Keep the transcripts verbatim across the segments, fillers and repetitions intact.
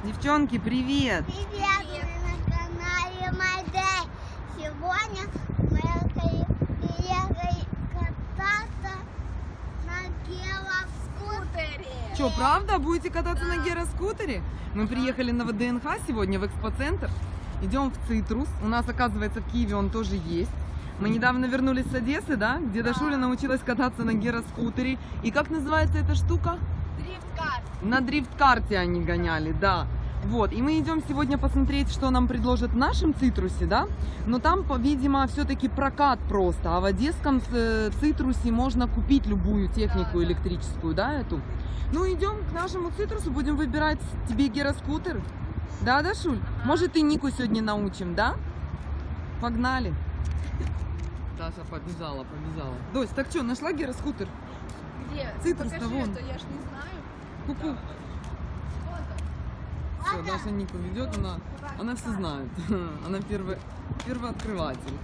Девчонки, привет! Привет! Вы на канале Майдей. Сегодня мы приехали кататься на гироскутере. Что, правда? Будете кататься на гироскутере? Мы приехали на ВДНХ сегодня в экспоцентр. Идем в Цитрус. У нас, оказывается, в Киеве он тоже есть. Мы недавно вернулись с Одессы, да? Где Дашуля научилась кататься на гироскутере. И как называется эта штука? Дрифт-карт. На дрифт-карте они гоняли, да. Вот, и мы идем сегодня посмотреть, что нам предложат в нашем Цитрусе, да? Но там, видимо, все-таки прокат просто. А в одесском Цитрусе можно купить любую технику электрическую, да, эту. Ну, идем к нашему Цитрусу, будем выбирать тебе гироскутер. Да, Дашуль? Может, и Нику сегодня научим, да? Погнали. Даша побежала, побежала. Дось, так что, нашла гироскутер? Где? Цитрус-то Покажи, вон. а то я ж не знаю. Ку-ку. Все, Даша Нику ведет, она, она все знает. Она первый, первый открыватель.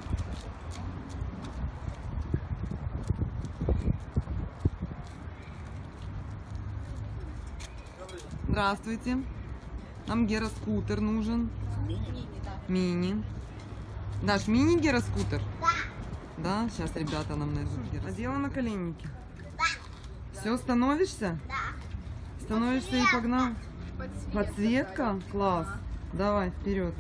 Здравствуйте. Нам гироскутер нужен. Мини, да. Мини. Даш, мини гироскутер? Да. Да, сейчас ребята нам найдут гироскутер. Надела на коленники? Да. Все, становишься? Да. Становишься и погнал. Подсветка. Подсветка? Класс. Давай, вперед.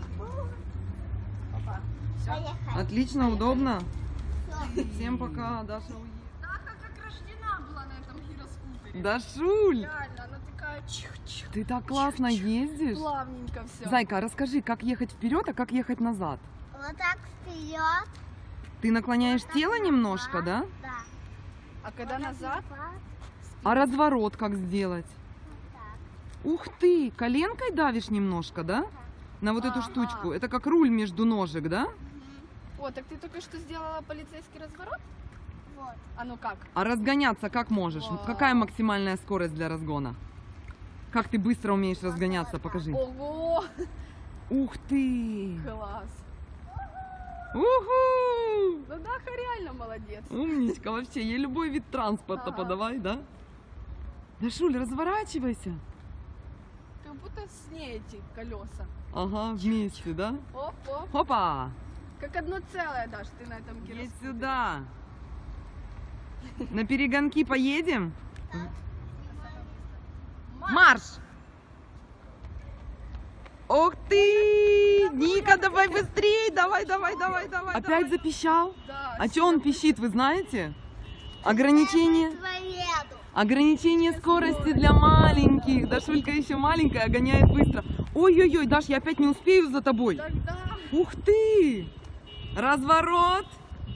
Поехали. Отлично, удобно. Всем пока, Даша уедет. Даха как рождена была на этом гироскутере. Дашуль, Реально, она такая чих-чих. ты так классно ездишь. Плавненько все. Зайка, расскажи, как ехать вперед, а как ехать назад? Вот так вперед. Ты наклоняешь тело немножко, да? Да. А когда назад? А разворот как сделать? Ух ты, коленкой давишь немножко, да? На вот эту Ага. штучку. Это как руль между ножек, да? О, так ты только что сделала полицейский разворот? Вот. А ну как? А разгоняться как можешь? Вау. Какая максимальная скорость для разгона? Как ты быстро умеешь разгоняться? Покажи. Ого! Ух ты! Класс! Уху! Ну Даха реально молодец. Умничка вообще. Ей любой вид транспорта Ага. подавай, да? Дашуль, разворачивайся. Как будто с ней эти колеса. Ага, вместе, да? Оп-оп. Хопа! Как одно целое, Даш, ты на этом Едь гироскутере. сюда. На перегонки поедем? Марш! Ух ты! Ника, давай быстрей! Давай, давай, давай, давай. Опять запищал? Да. А что он пищит, вы знаете? Ограничение, Твоеду. ограничение скорости для маленьких. Дашулька еще маленькая, а гоняет быстро. Ой-ой-ой, Даш, я опять не успею за тобой. Тогда. Ух ты! Разворот!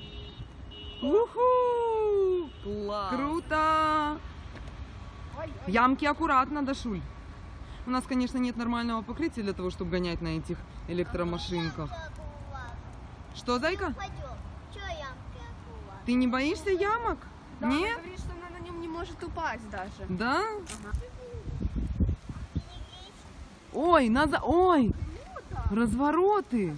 Уху! Класс. Круто! Ой, ой. Ямки аккуратно, Дашуль. У нас, конечно, нет нормального покрытия для того, чтобы гонять на этих электромашинках. Что, зайка? Ты не боишься ямок? Да, Нет? она говорит, что она на нем не может упасть даже. Да? Ой, назад. Ой! Развороты!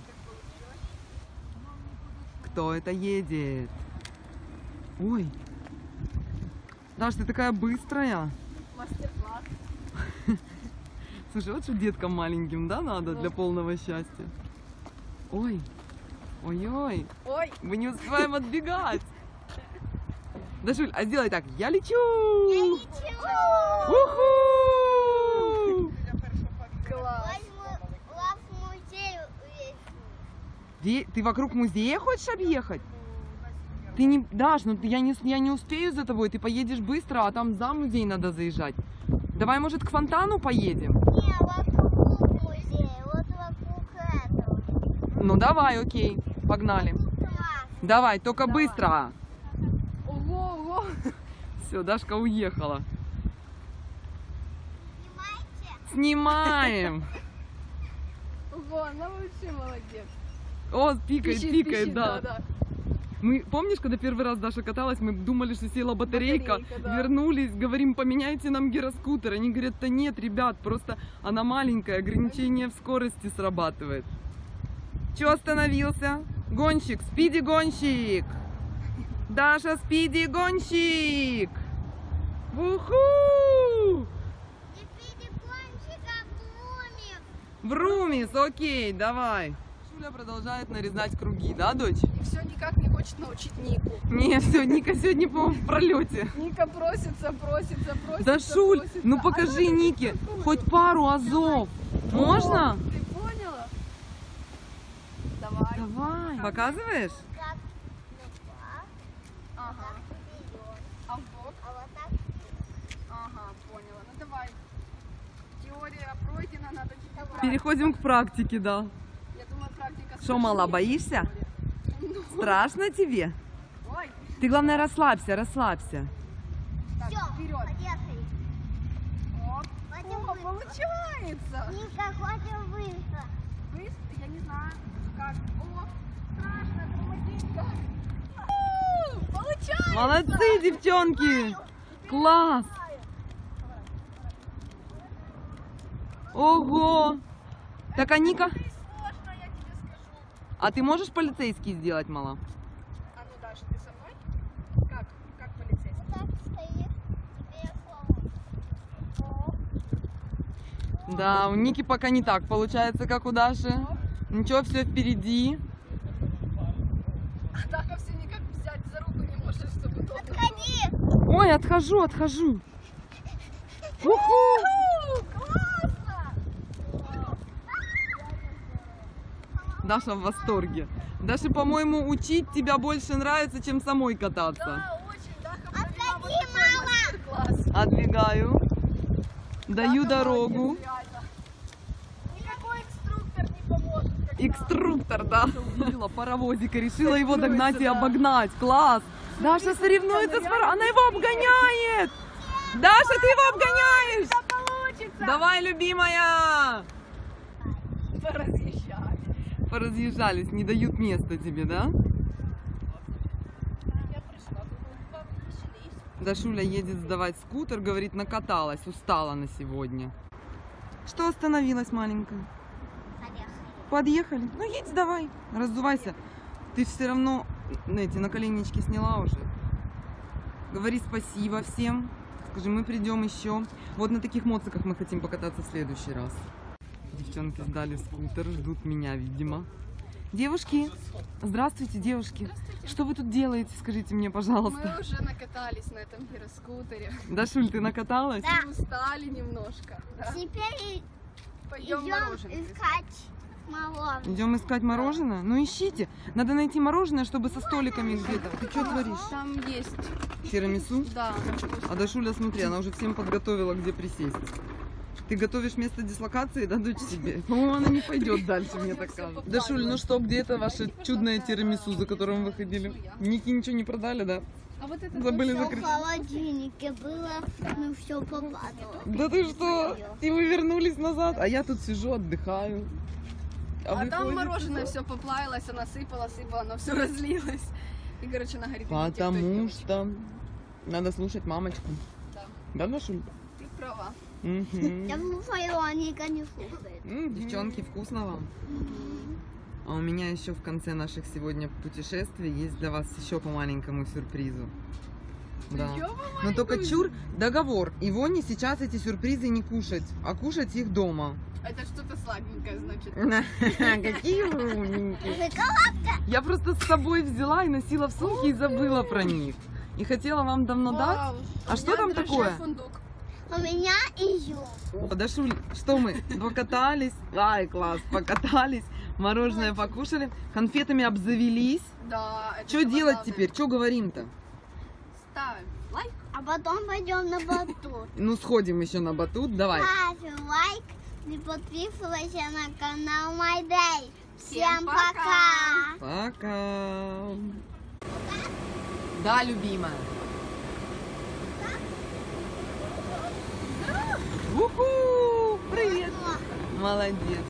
Кто это едет? Ой! Даш, ты такая быстрая. Мастер-класс. Слушай, вот что деткам маленьким, да, надо для полного счастья. Ой! Ой-ой! Ой. Мы не успеваем отбегать! Дашуль, а сделай так. Я лечу! Уху! Класс. Ве- Ты вокруг музея хочешь объехать? Ты не, Даш, ну ты- я не, с- я не успею за тобой, ты поедешь быстро, а там за музей надо заезжать. Давай, может, к фонтану поедем? Не, вокруг музея, вот вокруг этого. Ну давай, окей, погнали. Класс. Давай, только Давай. быстро. Ого, ого. Все, Дашка уехала. Снимайте. Снимаем. Ого, она вообще молодец. О, пикает, Пищит, пикает, пищит, да. да. Мы, помнишь, когда первый раз Даша каталась, мы думали, что села батарейка, Батарейка, да. вернулись, говорим, поменяйте нам гироскутер. Они говорят, да нет, ребят, просто она маленькая, ограничение в скорости срабатывает. Че остановился? Гонщик, спиди-гонщик! Даша, спиди-гонщик! Уху! Не пейте гонщика, Врумис, окей, давай. Шуля продолжает нарезать круги, да, дочь? И все никак не хочет научить Нику. Не, все, Ника сегодня, по-моему, в пролете. Ника просится, просится, просится. Да, Шуль, просится. ну А покажи надо Нике такую. хоть пару азов. Можно? О, ты поняла? Давай. Давай. Показываешь? Ага. А в бок? Ага, поняла. Ну давай. Теория пройдена, надо теперь практика. Переходим к практике, да. Я думаю, практика. Что, мала, боишься? Ну, Страшно тебе? ой. Ты, главное, расслабься, расслабься. Так, Всё, вперед. поехали. Оп. Хотим О, быстро. получается. Ника, хотим быстро. Быстро, я не знаю, как. О, страшно, тормозить как. У, Получается. Молодцы, девчонки! Класс! Ого! Так, а Ника? Это и сложно, я тебе скажу. А ты можешь полицейский сделать, мала? А ну, Даша, ты со мной? Как? Как полицейский? Так стоит. Теперь слово. Да, у Ники пока не так получается, как у Даши. Ничего, все впереди. А Даша все никак взять за руку не может, чтобы тот... Отходи. Ой, отхожу, отхожу. Уху! Классно! Даша в восторге. Даше, по-моему, учить тебя больше нравится, чем самой кататься. Да, очень, Даша провела вот Отходи, такой мама. мастер-класс. Отбегаю. Даю Даша дорогу. молодец, реально. Никакой инструктор не поможет. как Экструктор, да. Увидела паровозика, решила его Соревнуется, догнать и да. обогнать. Класс. Даша соревнуется с паровозиком. Она его обгоняет. Даша, ты его обгоняешь. нам. Да получится! Давай, любимая. Поразъезжали. Поразъезжались, не дают места тебе, да? Я пришла, вы повеселись. Дашуля едет сдавать скутер, говорит, накаталась, устала на сегодня. Что остановилась, маленькая? Поехали. Подъехали? Ну, едь давай, раздувайся. Ты все равно эти наколеннички сняла уже. Говори спасибо всем. Скажи, мы придем еще. Вот на таких моциках мы хотим покататься в следующий раз. Девчонки сдали скутер, ждут меня, видимо. Девушки, здравствуйте, девушки. Что вы тут делаете, скажите мне, пожалуйста. Мы уже накатались на этом гироскутере. Дашуль, ты накаталась? Да. Устали немножко. Да. Теперь Пойдем идем мороженое. искать мороженое. Идем искать мороженое? Ну ищите. Надо найти мороженое, чтобы со столиками где-то. Ты что творишь? Там есть. Тирамису? Да. А Дашуля, смотри, она уже всем подготовила, где присесть. Ты готовишь место дислокации, да, дочь себе? По-моему, она не пойдет дальше, мне так кажется. Дашуль, ну что, где это ваше чудное тирамису, за которым вы ходили? Ники ничего не продали, да? А вот это Забыли Всё в закрыть. холодильнике было, ну все попадало. Да ты что? И вы вернулись назад, а я тут сижу, отдыхаю. А, вы там ходите? мороженое все поплавилось, она сыпала, сыпала, оно все разлилось. И, короче, она говорит, идите в той Потому девочке. что надо слушать мамочку. Да, Да, Дашуль? ты права. Мгм. Я слушаю, а Ника не слушает. М, Девчонки, вкусно вам? А у меня еще в конце наших сегодня путешествий есть для вас еще по маленькому сюрпризу. Да. Ё, мама, Но только чур, договор. Его не сейчас эти сюрпризы не кушать, а кушать их дома. Это что-то сладенькое, значит. Какие вы умненькие. Шоколадка. Я просто с собой взяла и носила в сумке и забыла про них. И хотела вам давно дать. Вау. А У что меня там дрожжи такое? фундук. У меня изюм. Дашуль, что мы? Покатались. Ай, класс, покатались. Мороженое покушали. Конфетами обзавелись. Да, это Что самое делать главное. теперь? Что говорим-то? Ставим лайк. А потом пойдем на батут. Ну, сходим еще на батут. Давай. Ставь лайк и подписывайся на канал My Day. Всем Всем пока. пока. Пока. Да, любимая. Уху! Привет. Молодец.